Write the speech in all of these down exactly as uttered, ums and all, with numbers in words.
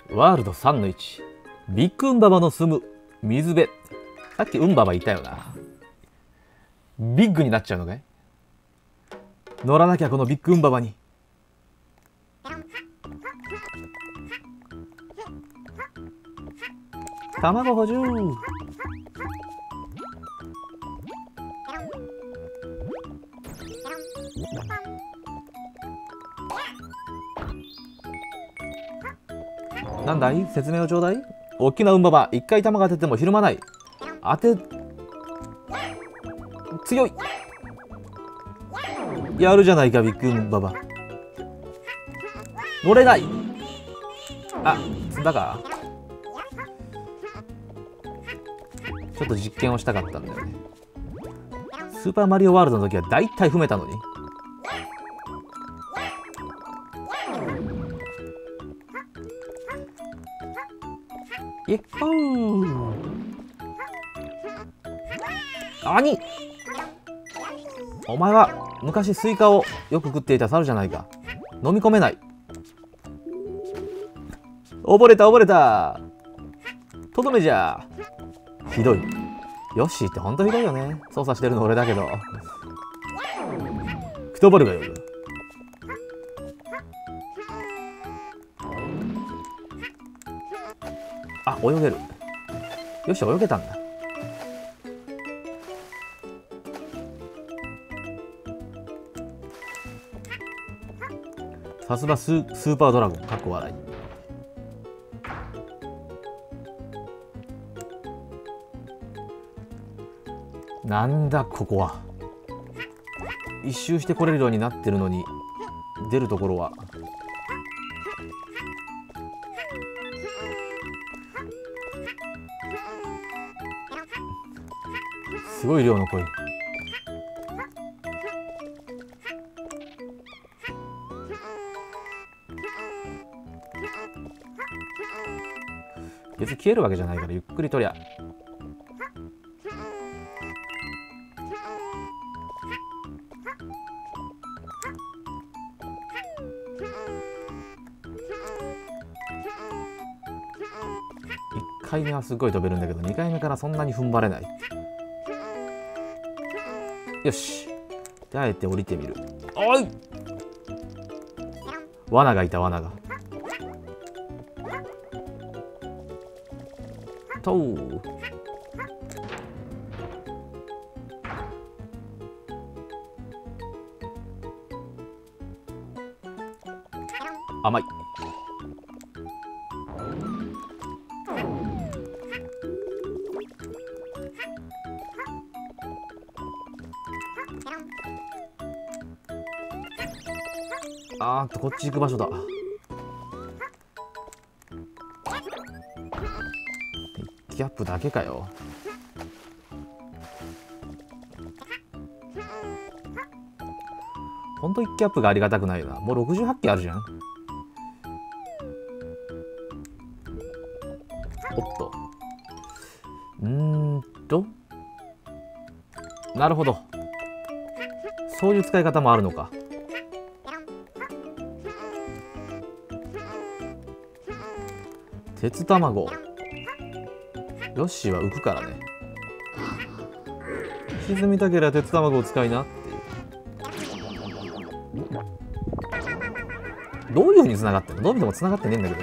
ワールドさんのいち。ビッグウンババの住む水辺。さっきウンババいたよな。ビッグになっちゃうのかい？乗らなきゃこのビッグウンババに。卵補充。なんだい？説明をちょうだい。大きなウンババ、一回玉が当ててもひるまない。当て強い。やるじゃないかビッグウンババ。乗れない。あ、積んだか。ちょっと実験をしたかったんだよね。スーパーマリオワールドの時はだいたい踏めたのに。イッホー。兄、お前は昔スイカをよく食っていた猿じゃないか。飲み込めない。溺れた溺れた。とどめじゃ。ひどい。ヨッシーってほんとひどいよね。操作してるの俺だけど。くとばるがよる。あ、泳げる。よし、泳げたんだ。さすがスー、スーパードラゴン。かっこ笑い。なんだここは。一周してこれるようになってるのに出るところはすごい量のコイン。別に消えるわけじゃないからゆっくりとりゃ。いっかいめはすごい飛べるんだけどにかいめからそんなに踏ん張れない。よし。であえて降りてみる。おい、罠がいた。罠がとう。甘い。あーっとこっち行く場所だ。ギャップだけかよ。ほんといちキャップがありがたくないよな。もうろくじゅうはち機あるじゃん。おっと。うーんと。なるほど。そういう使い方もあるのか。鉄卵。ヨッシーは浮くからね。沈みたければ鉄卵を使いなっていう。どういうふうに繋がってんの？どう見ても繋がってねえんだけど。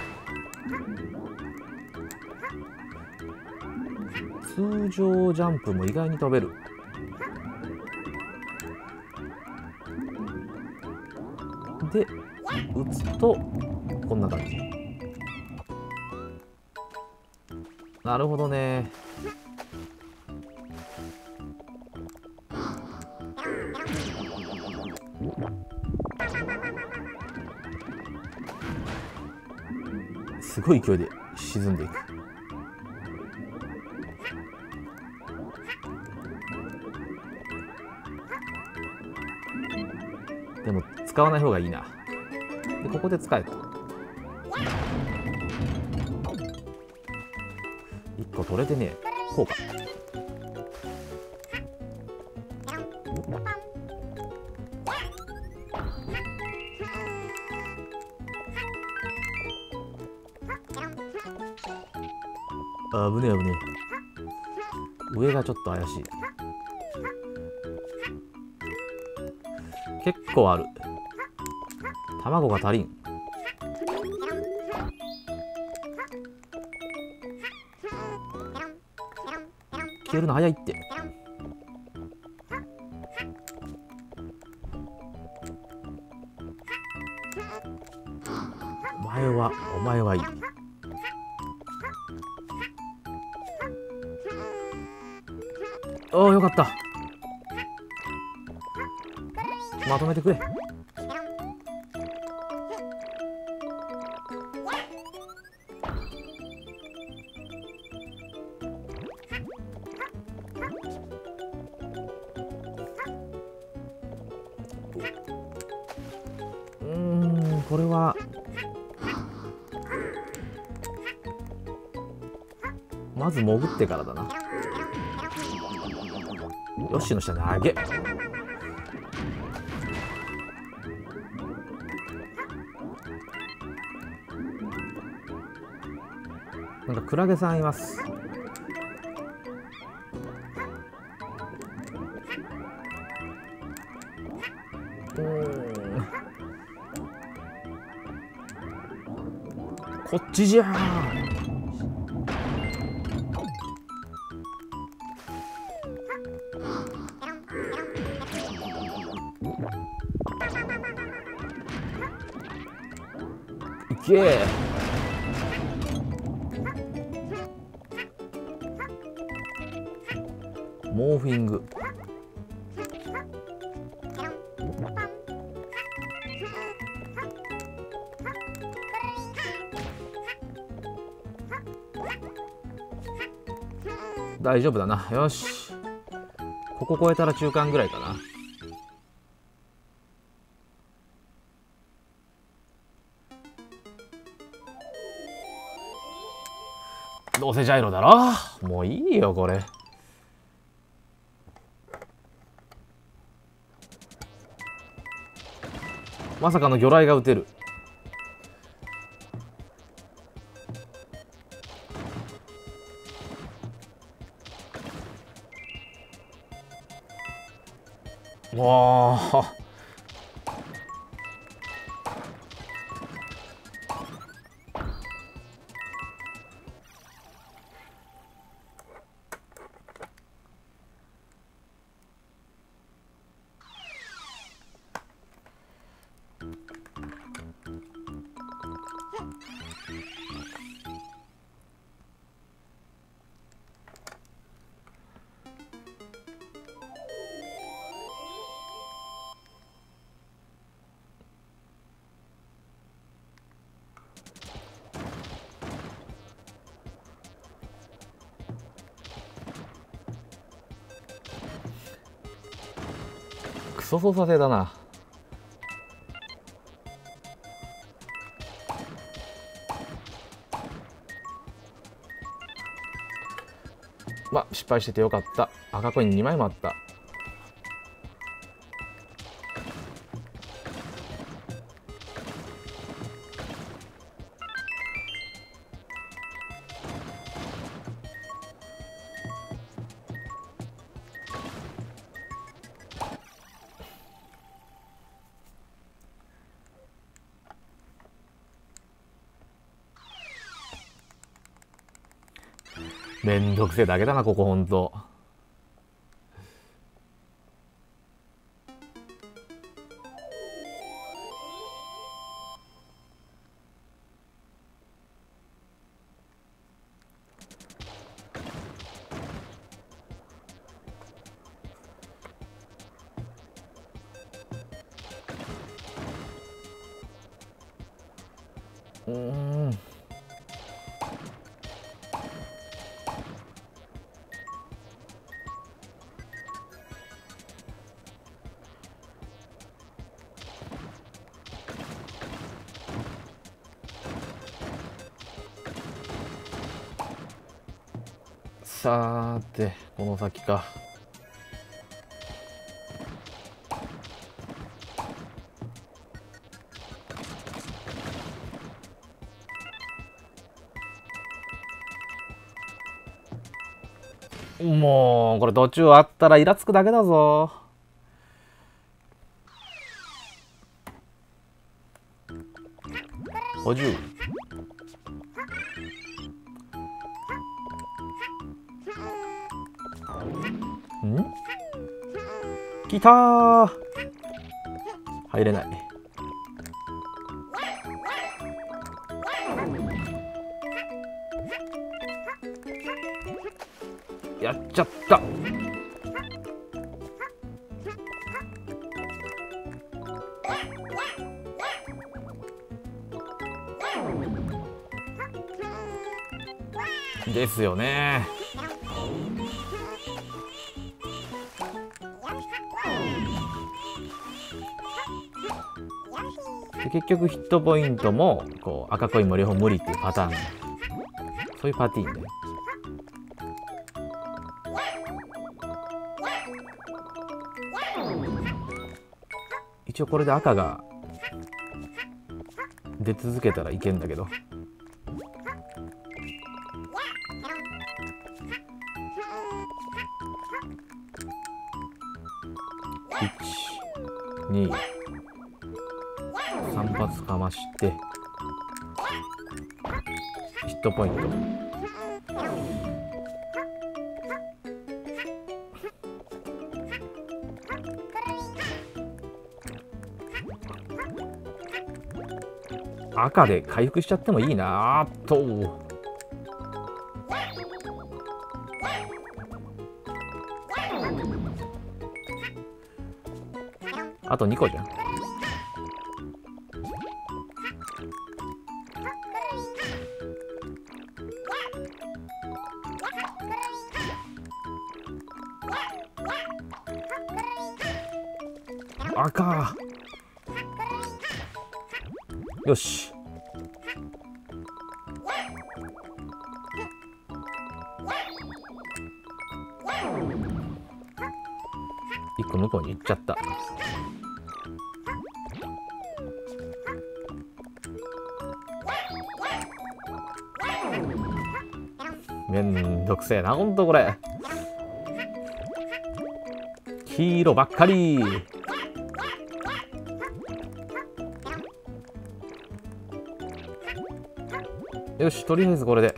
通常ジャンプも意外に飛べる。で、打つとこんな感じ。なるほどね。すごい勢いで沈んでいく。でも使わない方がいいな。でここで使えと。いっこ取れてねえ。こうか。 あぶねえ危ねえ。上がちょっと怪しい。結構ある。卵が足りん。消えるの早いって。お前はお前はいい。おお、よかった。まとめてくれ。うーん、これはまず潜ってからだな。ヨッシーの下投げ。なんかクラゲさんいます。うーん、こっちじゃー。いけー。モーフィング。大丈夫だな。よし、ここ超えたら中間ぐらいかな。どうせジャイロだろ。もういいよこれ。まさかの魚雷が撃てる。わあ、クソ操作性だな。まあ失敗しててよかった。赤コインにまいもあった。めんどくせえだけだなここほんと。うーん、さーてこの先か。 もうこれ途中あったらイラつくだけだぞ。補充。ん？来たー。入れない。やっちゃった。ですよね。で結局ヒットポイントもこう赤コインも両方無理っていうパターン、そういうパティーンで、一応これで赤が出続けたらいけんだけど、いち、に、さん発かましてヒットポイント。赤で回復しちゃってもいいな。あっとあとにこじゃん。赤。よし。一個向こうに行っちゃった。めんどくせえな、ほんとこれ。黄色ばっかり。よし、とりあえずこれで。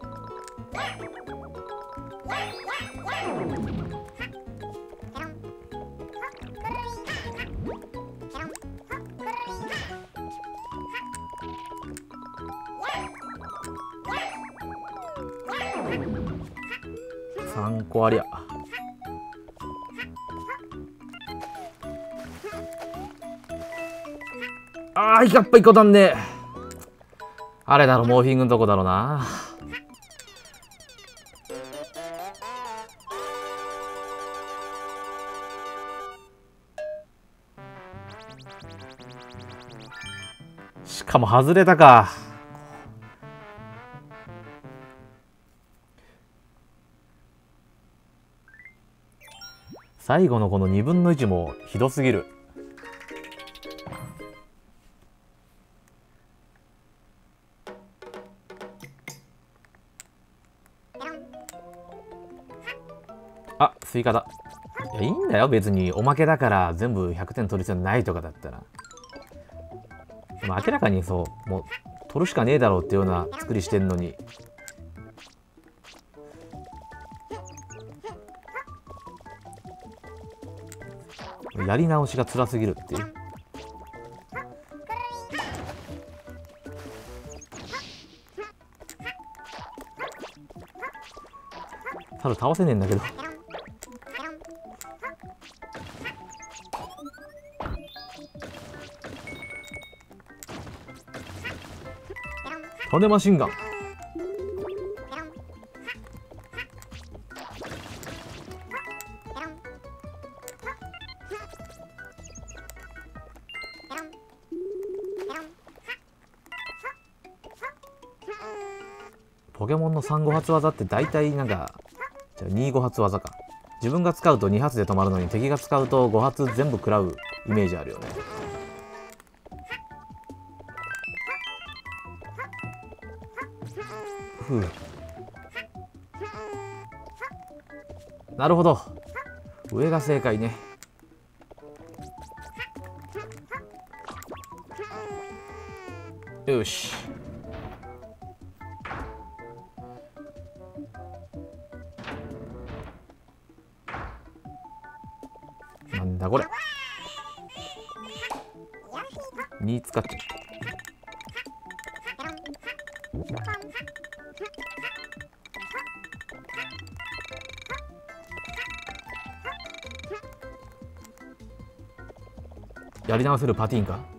さんこありゃ。あー、やっぱいっこだんね。あれだろ、モーフィングのとこだろうな。しかも外れたか。最後のこのにぶんのいちもひどすぎる。あ、スイカだ。いや、いいんだよ別に。おまけだから全部ひゃくてん取る必要ないとかだったら。でも明らかにそうもう取るしかねえだろうっていうような作りしてんのに。やり直しが辛すぎるっていう。ただ倒せねえんだけど。種マシンガン。ポケモンのさんご発技って大体なんかじゃあにご発技か。自分が使うとに発で止まるのに敵が使うとご発全部食らうイメージあるよね。ふう。 なるほど、上が正解ね。よし。なんだこれ。に使っちゃった。やり直せるパティーンか。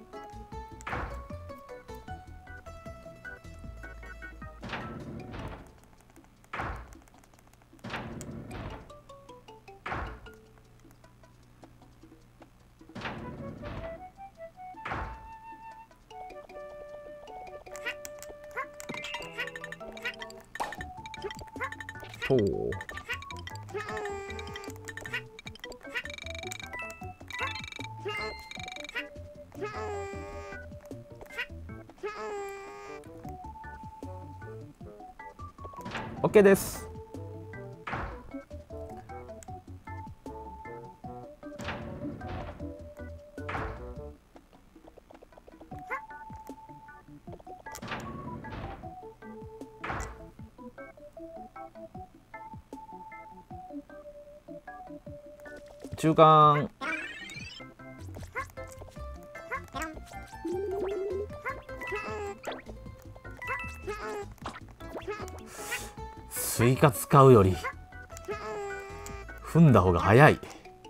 ほう。OK です。中間。スイカ使うより踏んだ方が早い。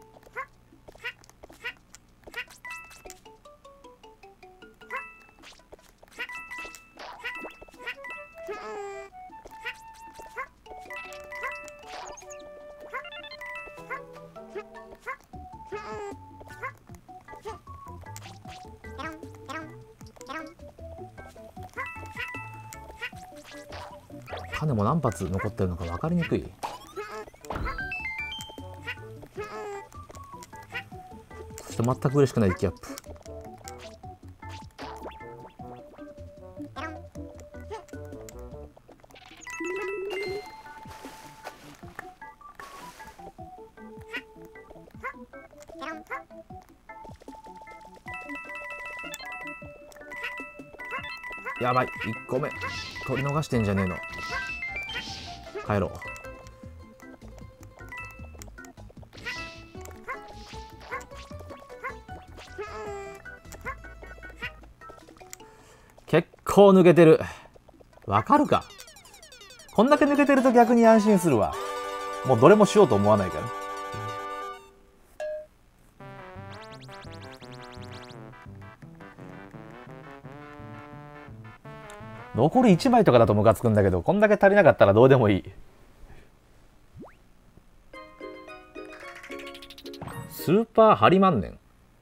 種も何発残ってるのか分かりにくい。そして全く嬉しくないギャップ。やばい、いっこめ取り逃してんじゃねえの。帰ろう。結構抜けてる。わかるか。こんだけ抜けてると逆に安心するわ。もうどれもしようと思わないから。残りいちまいとかだとムカつくんだけど、こんだけ足りなかったらどうでもいい。スーパーハリマンネン。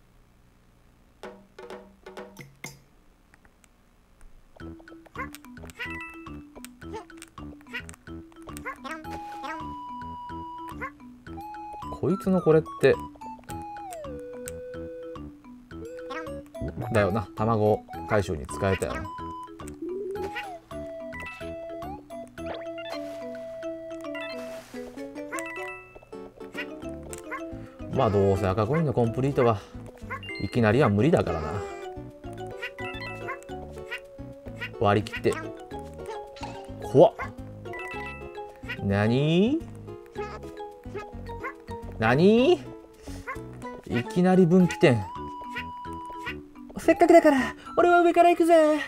こいつのこれってだよな、卵回収に使えたよな。まあどうせ赤コインのコンプリートはいきなりは無理だからな。割り切って怖っ。なになにいきなり分岐点。せっかくだから俺は上から行くぜ。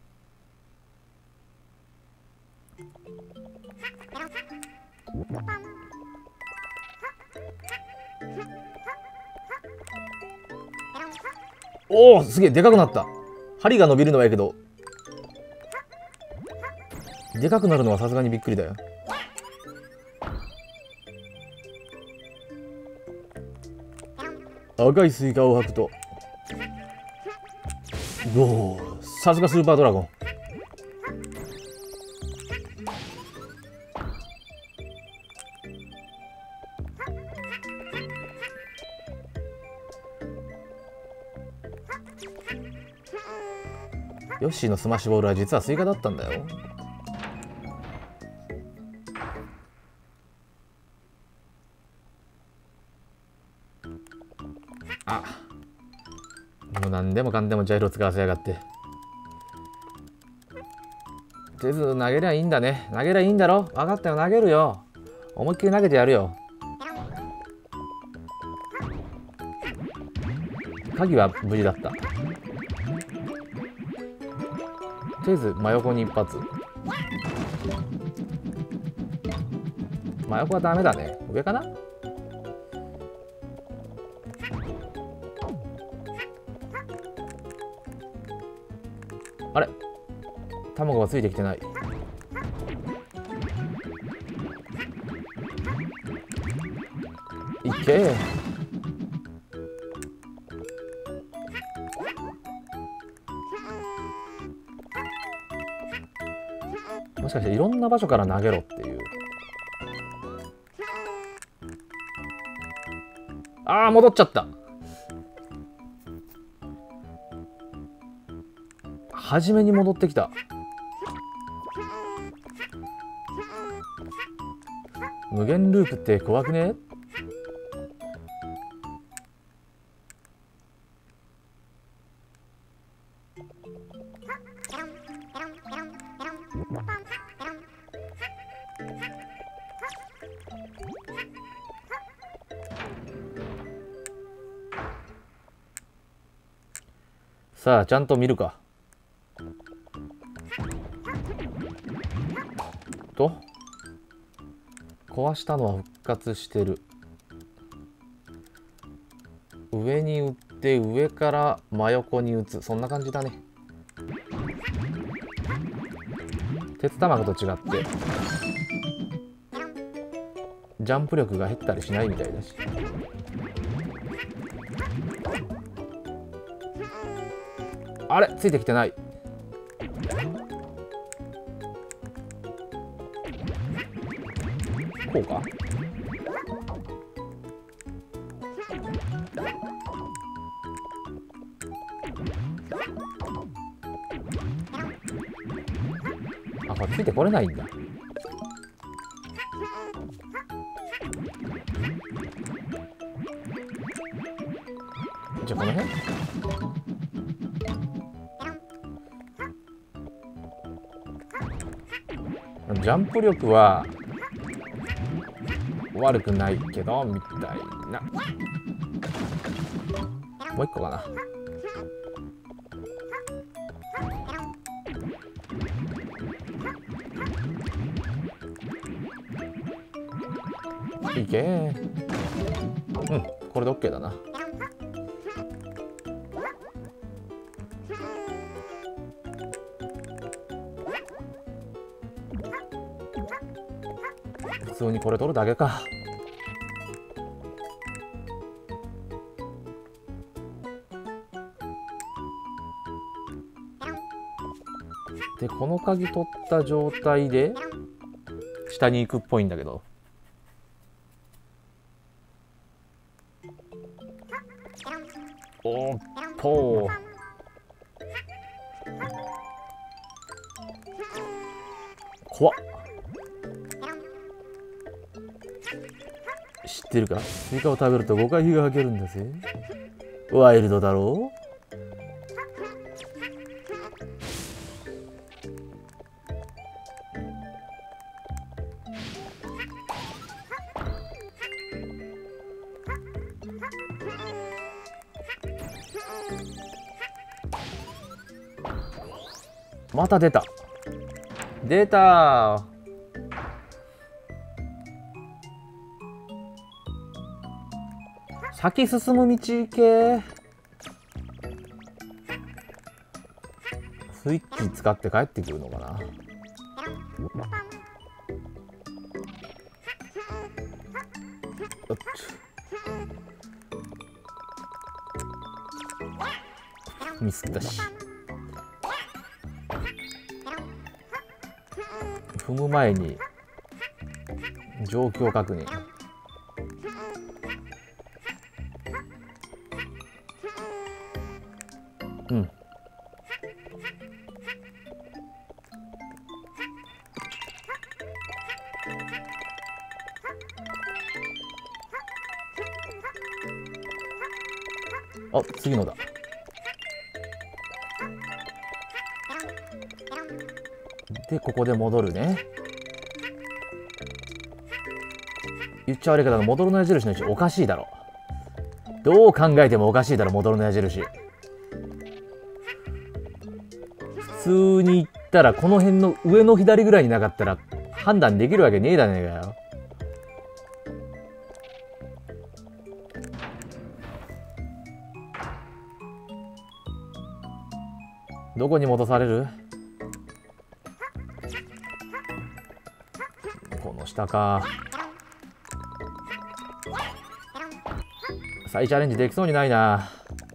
おお、すげえでかくなった。針が伸びるのはいいけど、でかくなるのはさすがにびっくりだよ。赤いスイカを吐くと、おお、さすがスーパードラゴン。ヨッシーのスマッシュボールは実はスイカだったんだよ。 なんでもかんでもジャイロ使わせやがって。とりあえず投げりゃいいんだね。投げりゃいいんだろ。分かったよ、投げるよ。思いっきり投げてやるよ。鍵は無事だった。とりあえず真横に一発。真横はダメだね。上かな。あれ、卵がついてきてない。いけ。もしかしていろんな場所から投げろっていう。ああ、戻っちゃった。初めに戻ってきた。無限ループって怖くね？さあ、ちゃんと見るか。と壊したのは復活してる。上に打って上から真横に打つ、そんな感じだね。鉄卵と違ってジャンプ力が減ったりしないみたいだし。あれ、ついてきてない。こうか。あ、これついてこれないんだ。じゃあこの辺。ジャンプ力は悪くないけどみたいな。もう一個かな。いけー。うん、これで OK だな。普通にこれ取るだけか。で、この鍵取った状態で下に行くっぽいんだけど。おーっと怖っ。知ってるか？スイカを食べるとごかい火が吐けるんだぜ。ワイルドだろう？また出た。出た。先進む道行け。スイッチ使って帰ってくるのかな。よっミスったし。踏む前に状況確認。うん。あ、次のだ。 でここで戻るね。言っちゃ悪いけど、戻るの矢印の位置おかしいだろ。どう考えてもおかしいだろ、戻るの矢印。普通に言ったらこの辺の上の左ぐらいになかったら判断できるわけねえだねえかよ。どこに戻される？この下か。再チャレンジできそうにないな。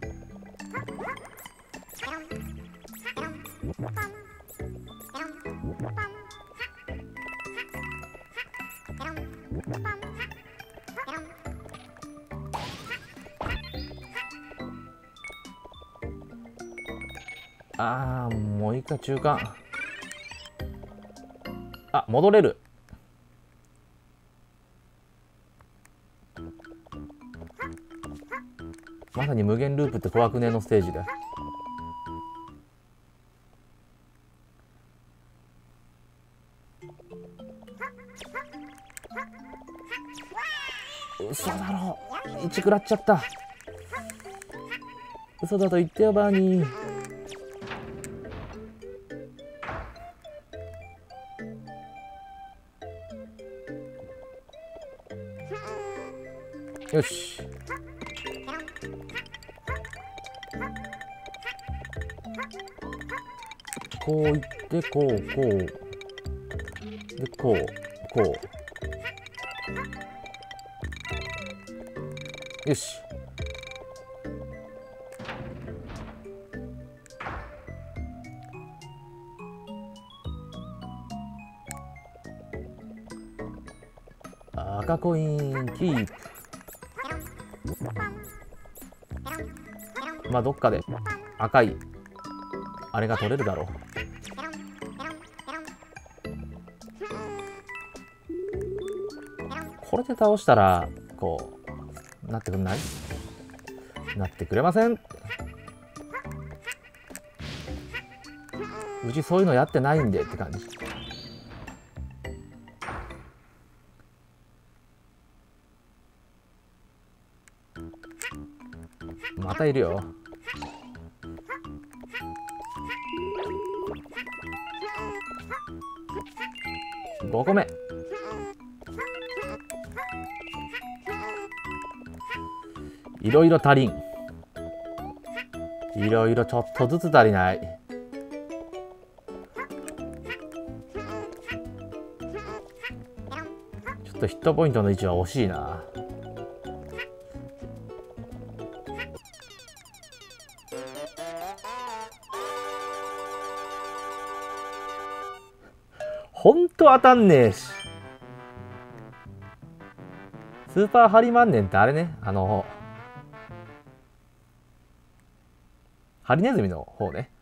ああ、もういいか、中間。あ、戻れる。まさに無限ループって怖くねえのステージだ。嘘だろ。いち食らっちゃった。嘘だと言ってよ、バーニー。よし。こういってこうこうでこうこう。よし。赤コインキープ。まあどっかで赤いあれが取れるだろう。これで倒したらこうなってくんない？なってくれません。うちそういうのやってないんでって感じ。またいるよ。ごこめ。いろいろ足りん。いろいろちょっとずつ足りない。ちょっとヒットポイントの位置は惜しいな。ほんと当たんねえし。スーパーハリマンネンってあれね、あのハリネズミの方ね。